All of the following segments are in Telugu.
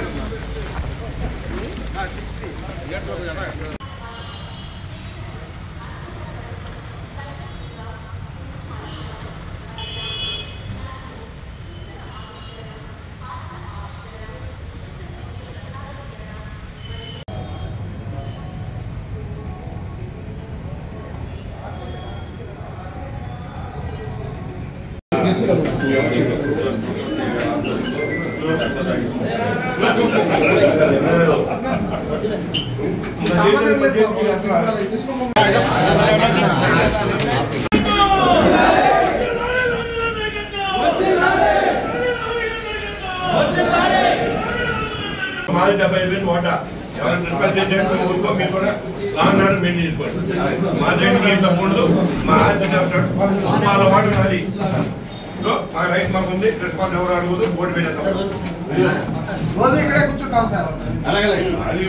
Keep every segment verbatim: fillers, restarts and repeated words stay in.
हमारे डब्बे में वाटा ఎవరైనా రిక్వెస్ట్ చేసేట్టు ఊరుకో మీరు కూడా లాంగ్ ఆర్డర్ మెయింటైన్ చేసుకోండి. మా దగ్గరికి ఇంత మూడు మా ఆర్డర్ మా వాడు నాది సో ఆ రైట్ మాకు ఉంది. రెస్పాన్స్ ఎవరు అడుగుదు బోర్డు పెట్టేస్తాం. రోజు ఇక్కడే కూర్చుంటాం సార్. అలాగే అది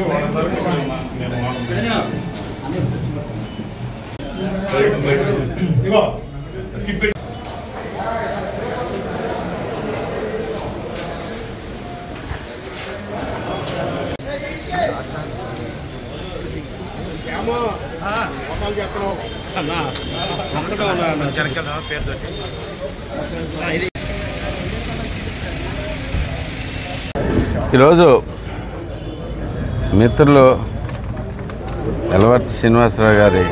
ఇగో ఈరోజు మిత్రులు ఎలవర్తి శ్రీనివాసరావు గారి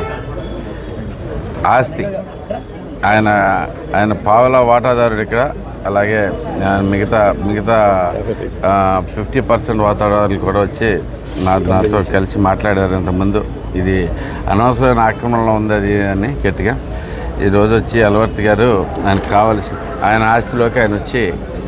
ఆస్తి ఆయన ఆయన పావలా వాటాదారుడు ఇక్కడ. అలాగే మిగతా మిగతా ఫిఫ్టీ పర్సెంట్ వాటాదారులు కూడా వచ్చి నా నాతో కలిసి మాట్లాడారు ఇంతకుముందు. ఇది అనవసరమైన ఆక్రమణలో ఉంది అది అని గట్టిగా. ఈరోజు వచ్చి ఎలవర్తి గారు ఆయనకు కావాల్సి ఆయన ఆస్తిలోకి ఆయన వచ్చి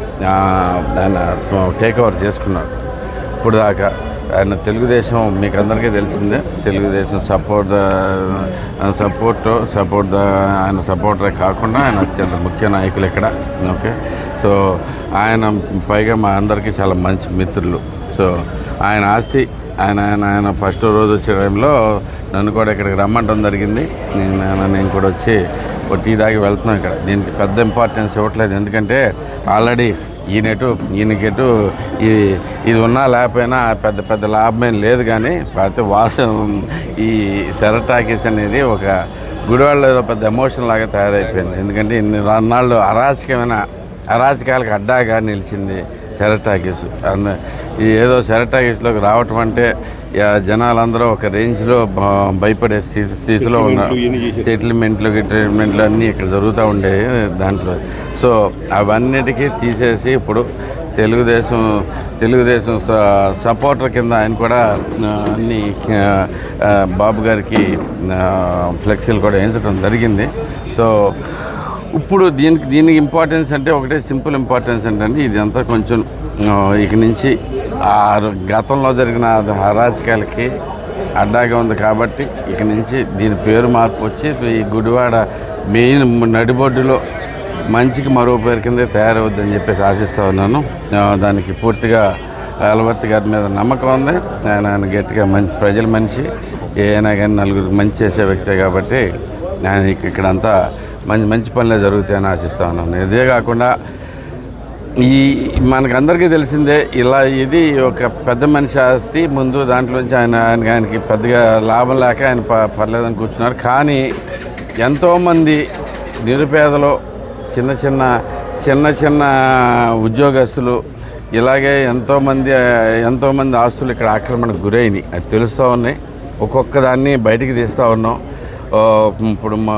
ఆయన టేక్ ఓవర్ చేసుకున్నారు. ఇప్పుడు దాకా ఆయన తెలుగుదేశం మీకు అందరికీ తెలిసిందే, తెలుగుదేశం సపోర్ట్ సపోర్ట్ సపోర్ట్ ఆయన సపోర్టరే కాకుండా ఆయన అత్యంత ముఖ్య నాయకులు ఇక్కడ. ఓకే, సో ఆయన పైగా మా అందరికీ చాలా మంచి మిత్రులు. సో ఆయన ఆస్తి ఆయన ఆయన ఆయన ఫస్ట్ రోజు వచ్చే టైంలో నన్ను కూడా ఇక్కడికి రమ్మంటం జరిగింది. నేను నేను కూడా వచ్చి ఒక టీ దాగి వెళ్తున్నాం. ఇక్కడ దీనికి పెద్ద ఇంపార్టెన్స్ ఇవ్వట్లేదు, ఎందుకంటే ఆల్రెడీ ఈయనెటు ఈయనకెటు ఇది ఇది ఉన్నా లేకపోయినా పెద్ద పెద్ద లాభమేం లేదు. కానీ ప్రతి వాసం ఈ సెరటాకీస్ అనేది ఒక గుడివాళ్ళలో ఏదో పెద్ద ఎమోషన్ లాగా తయారైపోయింది. ఎందుకంటే ఇన్ని నాళ్ళు అరాచకమైన అరాచకాలకు అడ్డాగా నిలిచింది సెరటాకీస్. అంద ఈ ఏదో సెరటాకీస్లోకి రావటం అంటే జనాలందరూ ఒక రేంజ్లో భయపడే స్థితి స్థితిలో ఉన్నారు. సెటిల్మెంట్లు ట్రీట్మెంట్లు అన్నీ ఇక్కడ జరుగుతూ ఉండేవి దాంట్లో. సో అవన్నిటికీ తీసేసి ఇప్పుడు తెలుగుదేశం తెలుగుదేశం సపోర్టర్ కింద ఆయన కూడా అన్ని బాబు గారికి ఫ్లెక్సీలు కూడా వేయించడం జరిగింది. సో ఇప్పుడు దీనికి దీనికి ఇంపార్టెన్స్ అంటే ఒకటే సింపుల్ ఇంపార్టెన్స్ ఏంటంటే ఇదంతా కొంచెం ఇక నుంచి ఆ గతంలో జరిగిన అరాచకాలకి అడ్డాగా ఉంది. కాబట్టి ఇక నుంచి దీని పేరు మార్పు వచ్చి ఈ గుడివాడ మెయిన్ నడిబొడ్డులో మంచికి మరో పేరు కింద తయారవుద్దని చెప్పేసి ఆశిస్తూ ఉన్నాను. దానికి పూర్తిగా ఎలవర్తి గారి మీద నమ్మకం ఉంది. ఆయన ఆయన గట్టిగా మంచి ప్రజల మనిషి, ఏదైనా కానీ నలుగురికి మంచి చేసే వ్యక్తే కాబట్టి ఆయన ఇక్కడంతా మంచి మంచి పనులే జరుగుతాయని ఆశిస్తూ ఉన్నాను. ఇదే కాకుండా ఈ మనకందరికీ తెలిసిందే, ఇలా ఇది ఒక పెద్ద మనిషి ఆస్తి. ముందు దాంట్లోంచి ఆయన ఆయన ఆయనకి పెద్దగా లాభం లేక ఆయన ప పర్లేదని కూర్చున్నారు. కానీ ఎంతోమంది నిరుపేదలు, చిన్న చిన్న చిన్న చిన్న ఉద్యోగస్తులు, ఇలాగే ఎంతోమంది ఎంతోమంది ఆస్తులు ఇక్కడ ఆక్రమణకు గురైనాయి. అది తెలుస్తూ ఉన్నాయి. ఒక్కొక్క దాన్ని బయటికి తీస్తూ ఉన్నాం. ఇప్పుడు మా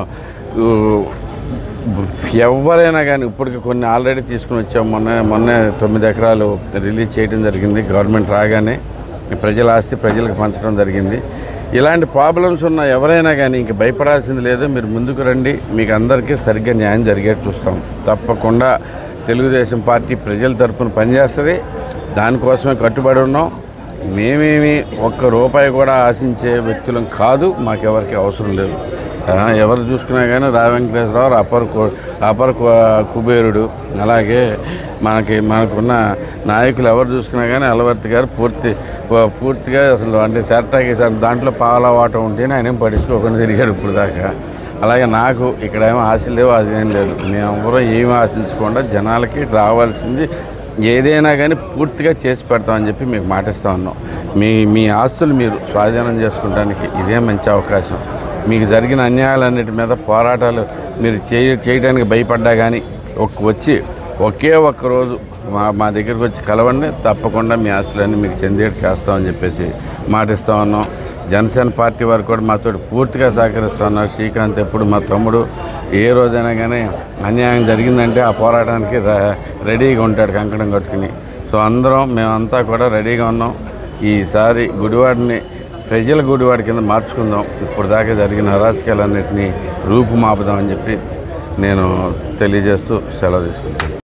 ఎవరైనా కానీ ఇప్పటికి కొన్ని ఆల్రెడీ తీసుకుని వచ్చాం. మొన్న మొన్న తొమ్మిది ఎకరాలు రిలీజ్ చేయడం జరిగింది. గవర్నమెంట్ రాగానే ప్రజల ఆస్తి ప్రజలకు పంచడం జరిగింది. ఇలాంటి ప్రాబ్లమ్స్ ఉన్న ఎవరైనా కానీ ఇంక భయపడాల్సింది లేదు. మీరు ముందుకు రండి, మీకు అందరికీ సరిగ్గా న్యాయం జరిగేట్టు చూస్తాం. తప్పకుండా తెలుగుదేశం పార్టీ ప్రజల తరఫున పనిచేస్తుంది. దానికోసమే కట్టుబడి ఉన్నాం. మేమేమి ఒక్క రూపాయి కూడా ఆశించే వ్యక్తులం కాదు. మాకెవరికి అవసరం లేదు. ఎవరు చూసుకున్నా కానీ రా వెంకటేశ్వరరావు అపర్ అపర్ కుబేరుడు, అలాగే మనకి మనకున్న నాయకులు ఎవరు చూసుకున్నా కానీ ఎలవర్తి గారు పూర్తి పూర్తిగా అసలు అంటే సెరటాకీస్ దాంట్లో పాల వాట ఉంటేనే ఆయన ఏం పట్టించుకోకుండా తిరిగాడు ఇప్పుడు దాకా. అలాగే నాకు ఇక్కడ ఏమో ఆశ లేవు, అదేం లేదు. మేము ఎవరూ ఏమి ఆశించకుండా జనాలకి రావాల్సింది ఏదైనా కానీ పూర్తిగా చేసి పెడతామని చెప్పి మీకు మాటిస్తూ ఉన్నాం. మీ మీ ఆస్తులు మీరు స్వాధీనం చేసుకుంటానికి ఇదే మంచి అవకాశం. మీకు జరిగిన అన్యాయాలన్నిటి మీద పోరాటాలు మీరు చేయ చేయడానికి భయపడ్డా కానీ ఒక వచ్చి ఒకే ఒక్క రోజు మా మా దగ్గరికి వచ్చి కలవండి, తప్పకుండా మీ ఆస్తులన్నీ మీకు చెందేట్టు చేస్తామని చెప్పేసి మాటిస్తూ ఉన్నాం. జనసేన పార్టీ వారు కూడా మాతో పూర్తిగా సహకరిస్తూ ఉన్నారు. శ్రీకాంత్ ఎప్పుడు మా తమ్ముడు ఏ రోజైనా కానీ అన్యాయం జరిగిందంటే ఆ పోరాటానికి రెడీగా ఉంటాడు కంకణం కట్టుకుని. సో అందరం మేమంతా కూడా రెడీగా ఉన్నాం. ఈసారి గుడివాడిని ప్రజల గుడివాడి కింద మార్చుకుందాం. ఇప్పుడు దాకా జరిగిన అరాచకాలన్నింటినీ రూపుమాపుదామని చెప్పి నేను తెలియజేస్తూ సెలవు తీసుకుంటాను.